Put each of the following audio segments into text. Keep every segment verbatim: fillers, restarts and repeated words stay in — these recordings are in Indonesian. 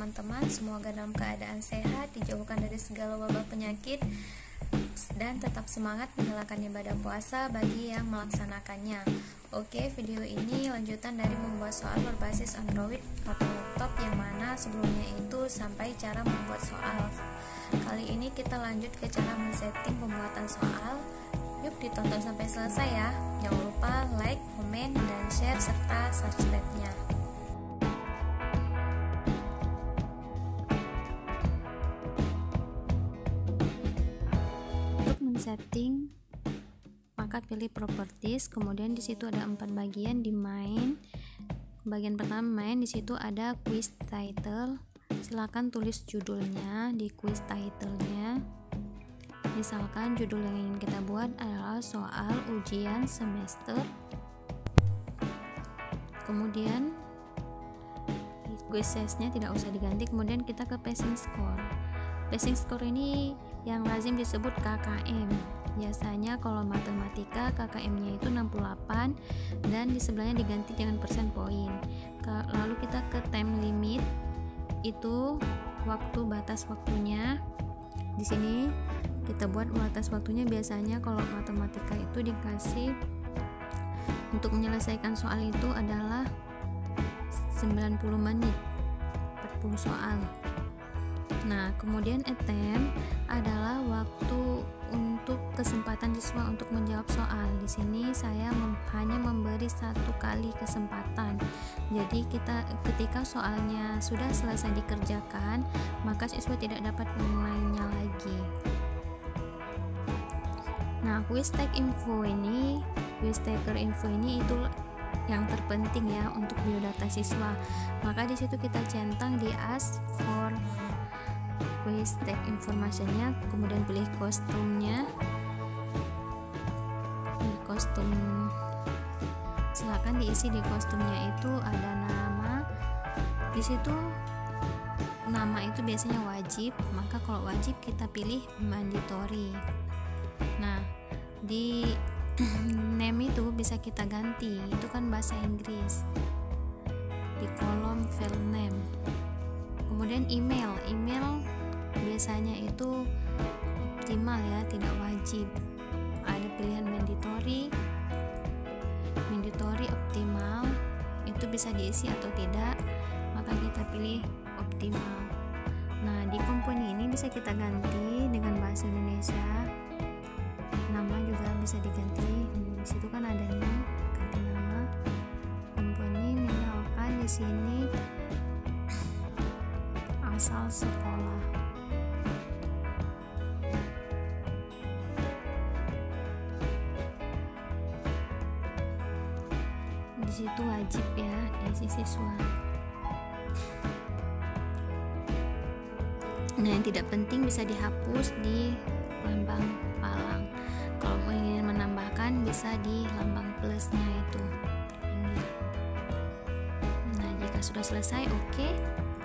teman-teman? Semoga dalam keadaan sehat, dijauhkan dari segala wabah penyakit, dan tetap semangat menjalankan ibadah puasa bagi yang melaksanakannya. Oke, video ini lanjutan dari membuat soal berbasis Android atau laptop, yang mana sebelumnya itu sampai cara membuat soal. Kali ini kita lanjut ke cara men-setting pembuatan soal. Yuk ditonton sampai selesai ya. Jangan lupa like, komen, dan share serta subscribe-nya. Untuk men-setting, maka pilih properties, kemudian di situ ada empat bagian di main. Bagian pertama main, di situ ada quiz title. Silakan tulis judulnya di quiz title-nya. Misalkan judul yang ingin kita buat adalah soal ujian semester. Kemudian quiz size-nya tidak usah diganti. Kemudian kita ke passing score. Passing score ini yang lazim disebut K K M. Biasanya kalau matematika K K M-nya itu enam puluh delapan dan di sebelahnya diganti dengan persen poin. Lalu kita ke time limit, itu waktu batas waktunya. Di sini kita buat batas waktunya, biasanya kalau matematika itu dikasih untuk menyelesaikan soal itu adalah sembilan puluh menit, empat puluh soal. Nah, kemudian attempt adalah waktu untuk kesempatan siswa untuk menjawab soal. Di sini saya mem- hanya memberi satu kali kesempatan. Jadi kita ketika soalnya sudah selesai dikerjakan, maka siswa tidak dapat mengulangnya lagi. Nah, quiz take info ini, quiz taker info ini itu yang terpenting ya untuk biodata siswa. Maka di situ kita centang di ask for quiz take informationnya, kemudian pilih kostumnya. Di kostum, silakan diisi di kostumnya itu ada nama. Di situ nama itu biasanya wajib, maka kalau wajib kita pilih mandatory. Nah, di name itu bisa kita ganti, itu kan bahasa Inggris, di kolom file name. Kemudian email, email biasanya itu optimal ya, tidak wajib. Ada pilihan mandatory, mandatory, optimal, itu bisa diisi atau tidak, maka kita pilih optimal. Nah, di company ini bisa kita ganti dengan bahasa Indonesia. Nama juga bisa diganti. Di situ kan ada nih, ganti nama. Company misalkan di sini asal sekolah. Di situ wajib ya diisi siswa. Nah, yang tidak penting bisa dihapus di lambang palang. Kalau mau ingin menambahkan bisa di lambang plusnya itu di pinggir. Nah, jika sudah selesai, oke. Okay.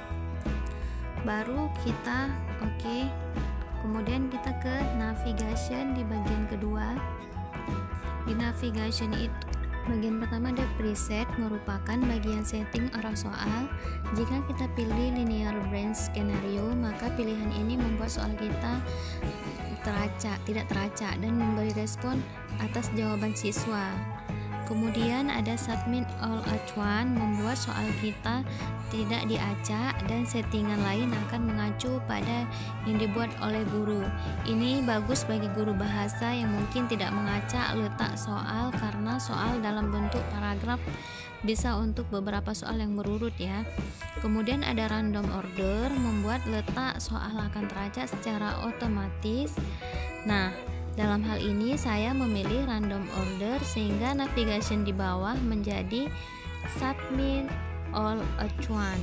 Baru kita oke. Okay. Kemudian kita ke navigation di bagian kedua. Di navigation itu bagian pertama ada preset, merupakan bagian setting arah soal. Jika kita pilih linear branch scenario, maka pilihan ini membuat soal kita teracak, tidak teracak, dan memberi respon atas jawaban siswa. Kemudian ada submit all at once, membuat soal kita tidak diacak dan settingan lain akan mengacu pada yang dibuat oleh guru. Ini bagus bagi guru bahasa yang mungkin tidak mengacak letak soal karena soal dalam bentuk paragraf bisa untuk beberapa soal yang berurut ya. Kemudian ada random order, membuat letak soal akan teracak secara otomatis. Nah, dalam hal ini saya memilih random order sehingga navigation di bawah menjadi submit all at once.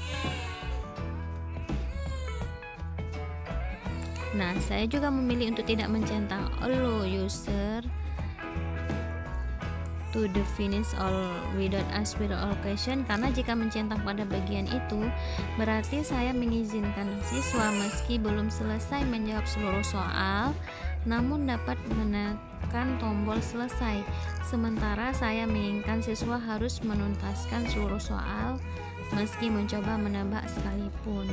Nah, saya juga memilih untuk tidak mencentang allow user to the finish all without aspire all question, karena jika mencentang pada bagian itu berarti saya mengizinkan siswa meski belum selesai menjawab seluruh soal namun dapat menekan tombol selesai, sementara saya menginginkan siswa harus menuntaskan seluruh soal meski mencoba menebak sekalipun.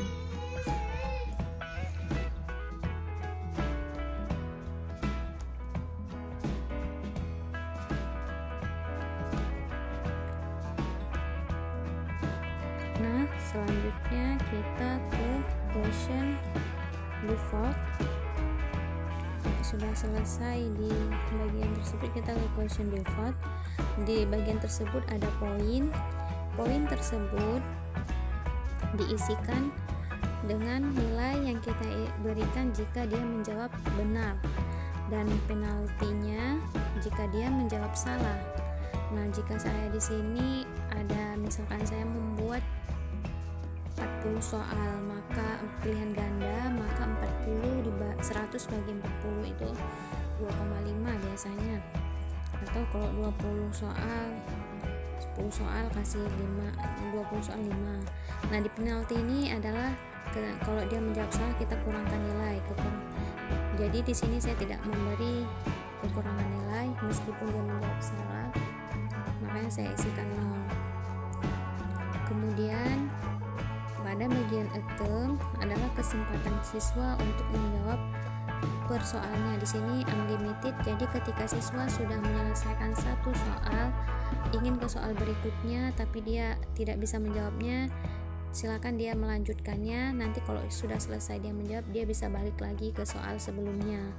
Nah, selanjutnya kita ke question default. Sudah selesai di bagian tersebut, kita ke question default. Di bagian tersebut ada poin. Poin tersebut diisikan dengan nilai yang kita berikan jika dia menjawab benar dan penaltinya jika dia menjawab salah. Nah, jika saya di sini ada, misalkan saya membuat empat puluh soal, maka pilihan ganda, maka empat puluh di seratus bagi empat puluh itu dua koma lima biasanya. Atau kalau dua puluh soal, sepuluh soal kasih lima, dua puluh soal lima. Nah, di penalti ini adalah ke, kalau dia menjawab salah kita kurangkan nilai. Kekurang. Jadi di sini saya tidak memberi kekurangan nilai meskipun dia menjawab salah, makanya saya isikan nol. Kemudian pada bagian item adalah kesempatan siswa untuk menjawab persoalannya. Di sini unlimited, jadi ketika siswa sudah menyelesaikan satu soal, ingin ke soal berikutnya tapi dia tidak bisa menjawabnya, silakan dia melanjutkannya. Nanti kalau sudah selesai dia menjawab, dia bisa balik lagi ke soal sebelumnya.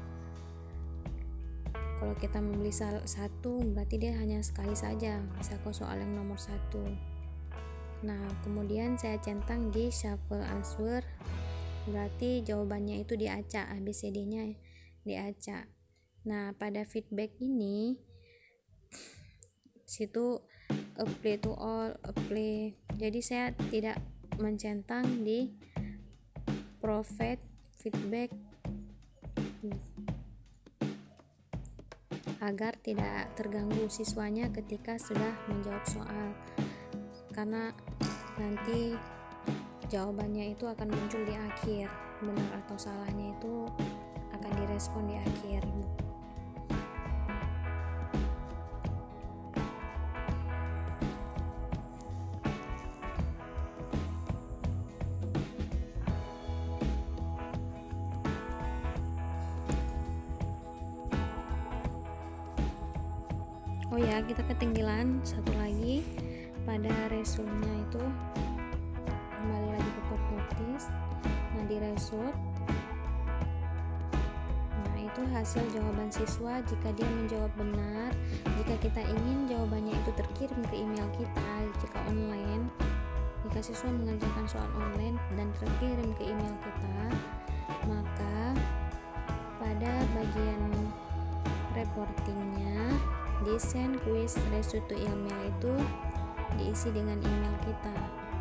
Kalau kita membeli satu, berarti dia hanya sekali saja bisa ke soal yang nomor satu. Nah, kemudian saya centang di shuffle answer, berarti jawabannya itu diacak, A B C D-nya diacak. Nah, pada feedback ini situ apply to all, apply. Jadi saya tidak mencentang di provide feedback agar tidak terganggu siswanya ketika sudah menjawab soal, karena nanti jawabannya itu akan muncul di akhir, benar atau salahnya itu akan direspon di akhir. Oh ya, kita ketinggalan satu lagi pada resultnya itu, kembali lagi ke properties. Nah, di result, nah itu hasil jawaban siswa jika dia menjawab benar. Jika kita ingin jawabannya itu terkirim ke email kita jika online, jika siswa mengerjakan soal online dan terkirim ke email kita, maka pada bagian reportingnya di send quiz result to email itu diisi dengan email kita.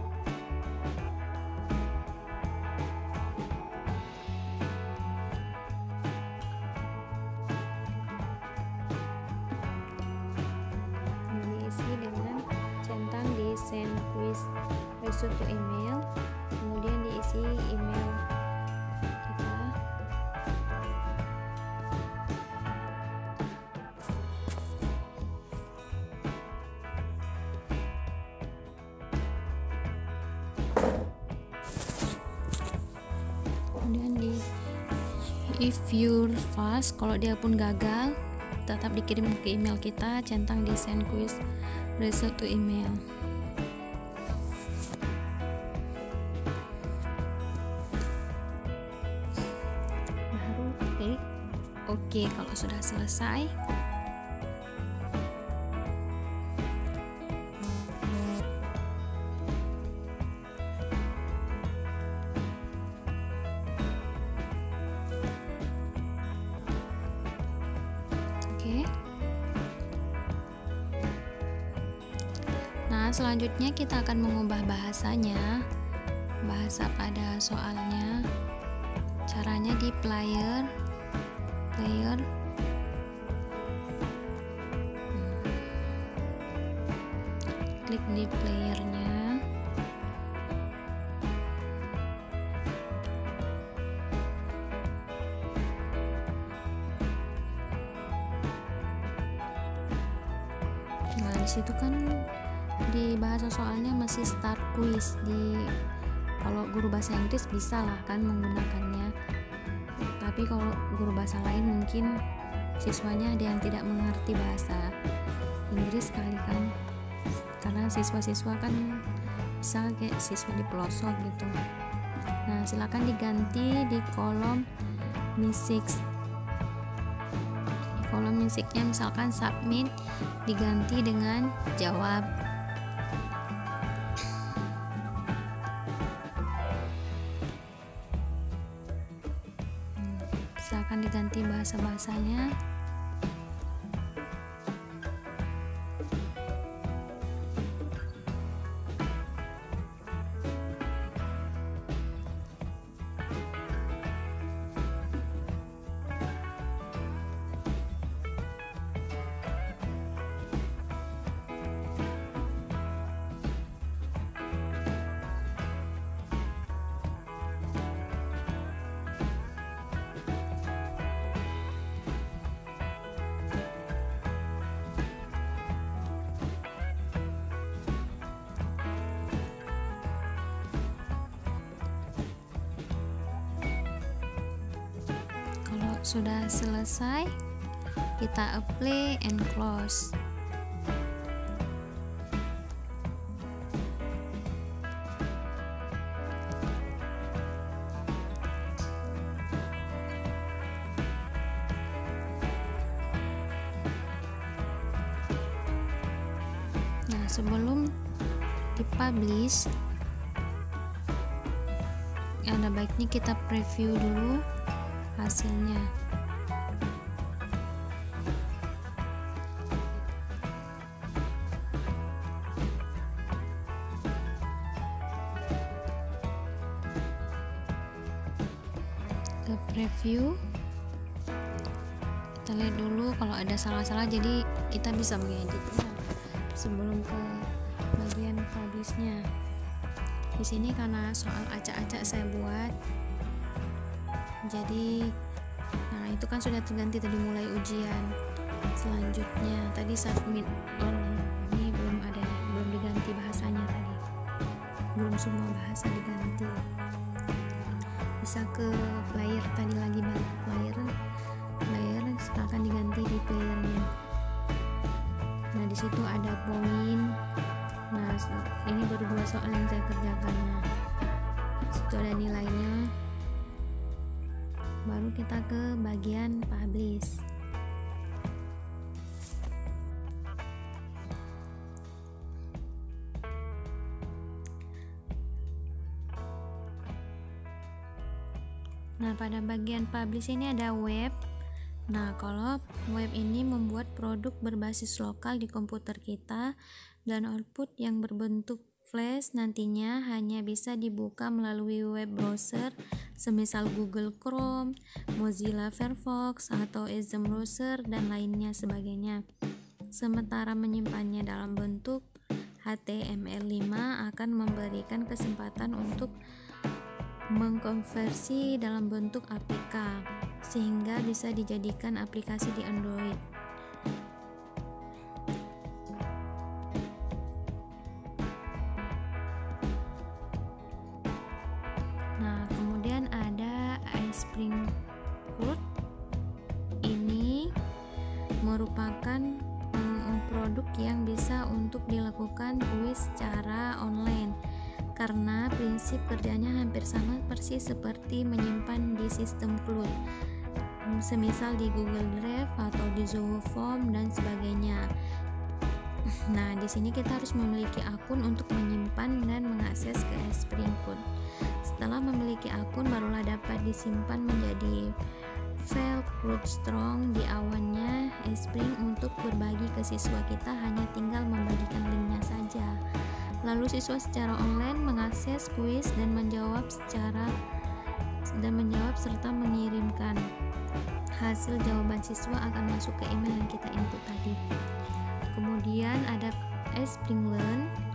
Diisi dengan centang di send quiz result to email, kemudian diisi email kita. Kemudian di if you're fast, kalau dia pun gagal tetap dikirim ke email kita, centang di send quiz result to email. Baru klik oke kalau sudah selesai. Nah, selanjutnya kita akan mengubah bahasanya, bahasa pada soalnya. Caranya di player, player. klik di playernya. Nah, di situ kan di bahasa soalnya masih start quiz. Di kalau guru bahasa Inggris bisa lah kan menggunakannya, tapi kalau guru bahasa lain mungkin siswanya ada yang tidak mengerti bahasa Inggris kali kan, karena siswa-siswa kan bisa kayak siswa di pelosok gitu. Nah, silakan diganti di kolom music. Di kolom musicnya misalkan submit diganti dengan jawab. Silakan diganti bahasa-bahasanya. Sudah selesai, kita apply and close. Nah, sebelum dipublish, ada baiknya kita preview dulu hasilnya. Ke preview, kita lihat dulu kalau ada salah-salah, jadi kita bisa mengeditnya sebelum ke bagian publishnya. Di sini karena soal acak-acak saya buat, jadi nah itu kan sudah terganti tadi mulai ujian. Selanjutnya tadi submit, oh, ini belum ada, belum diganti bahasanya tadi, belum semua bahasa diganti. Bisa ke player, tadi lagi balik ke player, player akan diganti di playernya. Nah, di situ ada poin. Nah, ini baru dua soal yang saya kerjakan. Nah, situ ada nilainya. Baru kita ke bagian publish. Nah, pada bagian publish ini ada web. Nah, kalau web ini membuat produk berbasis lokal di komputer kita, dan output yang berbentuk flash nantinya hanya bisa dibuka melalui web browser semisal Google Chrome, Mozilla Firefox, atau Edge browser dan lainnya sebagainya. Sementara menyimpannya dalam bentuk H T M L lima akan memberikan kesempatan untuk mengkonversi dalam bentuk A P K sehingga bisa dijadikan aplikasi di Android. Nah, kemudian ada iSpring Code. Ini merupakan um, produk yang bisa untuk dilakukan kuis secara online, karena prinsip kerjanya hampir sama persis seperti menyimpan di sistem cloud, semisal di Google Drive atau di Zoho Form dan sebagainya. Nah, di sini kita harus memiliki akun untuk menyimpan dan mengakses ke iSpring Code. Setelah memiliki akun, barulah dapat disimpan menjadi file cloud strong di awannya iSpring untuk berbagi ke siswa kita, hanya tinggal membagikan linknya saja. Lalu siswa secara online mengakses kuis dan menjawab secara dan menjawab serta mengirimkan hasil jawaban siswa akan masuk ke email yang kita input tadi. Kemudian ada iSpring Learn.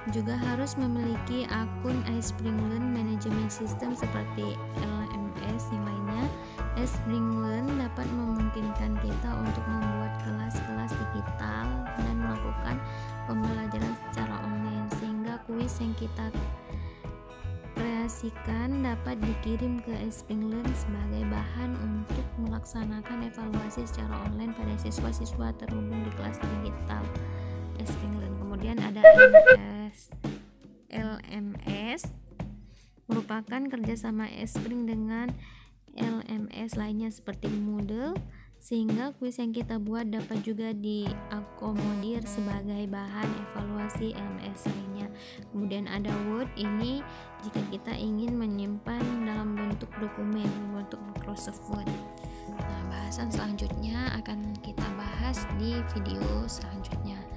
juga harus memiliki akun iSpringlearn Management System seperti L M S yang lainnya. iSpringlearn dapat memungkinkan kita untuk membuat kelas-kelas digital dan melakukan pembelajaran secara online, sehingga kuis yang kita kreasikan dapat dikirim ke iSpringlearn sebagai bahan untuk melaksanakan evaluasi secara online pada siswa-siswa terhubung di kelas digital iSpringlearn. Kemudian ada L M S merupakan kerjasama iSpring dengan L M S lainnya seperti Moodle, sehingga kuis yang kita buat dapat juga diakomodir sebagai bahan evaluasi L M S lainnya. Kemudian ada Word, ini jika kita ingin menyimpan dalam bentuk dokumen, bentuk Microsoft Word. Nah, bahasan selanjutnya akan kita bahas di video selanjutnya.